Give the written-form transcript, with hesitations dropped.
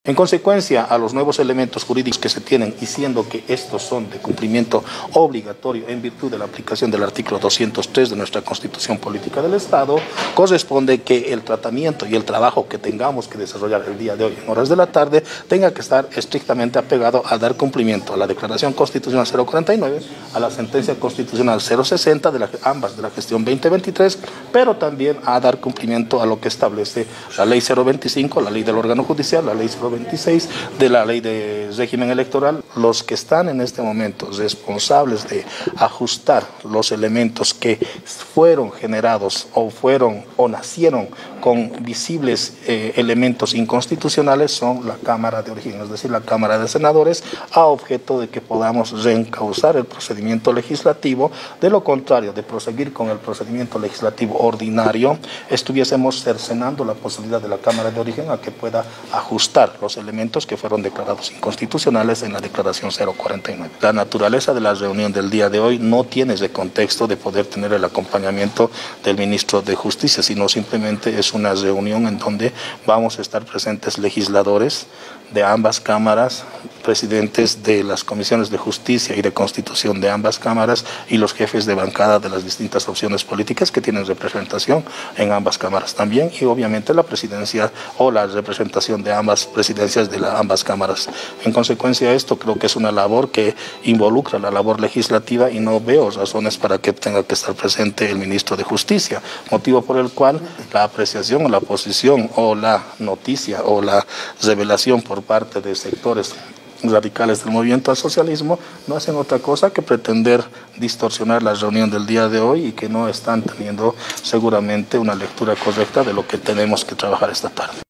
En consecuencia, a los nuevos elementos jurídicos que se tienen, y siendo que estos son de cumplimiento obligatorio en virtud de la aplicación del artículo 203 de nuestra Constitución Política del Estado, corresponde que el tratamiento y el trabajo que tengamos que desarrollar el día de hoy en horas de la tarde tenga que estar estrictamente apegado a dar cumplimiento a la Declaración Constitucional 049, a la Sentencia Constitucional 060, ambas de la gestión 2023, pero también a dar cumplimiento a lo que establece la Ley 025, la Ley del órgano judicial, la Ley 026 de la Ley de régimen electoral. Los que están en este momento responsables de ajustar los elementos que fueron generados o nacieron con visibles elementos inconstitucionales son la Cámara de Origen, es decir, la Cámara de Senadores, a objeto de que podamos reencauzar el procedimiento legislativo. De lo contrario, de proseguir con el procedimiento legislativo ordinario, estuviésemos cercenando la posibilidad de la Cámara de Origen a que pueda ajustar los elementos que fueron declarados inconstitucionales en la Declaración 049. La naturaleza de la reunión del día de hoy no tiene ese contexto de poder tener el acompañamiento del ministro de Justicia, sino simplemente es una reunión en donde vamos a estar presentes legisladores de ambas cámaras, presidentes de las comisiones de justicia y de constitución de ambas cámaras y los jefes de bancada de las distintas opciones políticas que tienen representación en ambas cámaras también, y obviamente la presidencia o la representación de ambas presidencias de ambas cámaras. En consecuencia, esto creo que es una labor que involucra la labor legislativa y no veo razones para que tenga que estar presente el ministro de Justicia, motivo por el cual la apreciación o la posición o la noticia o la revelación por parte de sectores radicales del movimiento al socialismo no hacen otra cosa que pretender distorsionar la reunión del día de hoy y que no están teniendo seguramente una lectura correcta de lo que tenemos que trabajar esta tarde.